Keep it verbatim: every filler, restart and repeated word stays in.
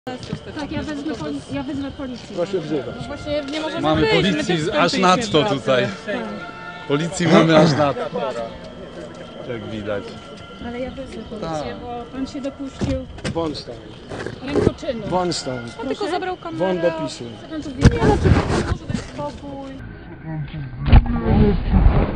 Tak, ja wezmę, poli ja wezmę policję. Proszę wzywać. No właśnie nie możemy Mamy wyjść, policji my też aż nadto tutaj. Policji mamy aż nadto. Jak widać. Ale ja wezmę policję, bo pan się dopuścił Won stąd. rękoczynu. Won stąd. On tylko zabrał kamerę. Won do PiSu. Pan tu wie, Może dać spokój.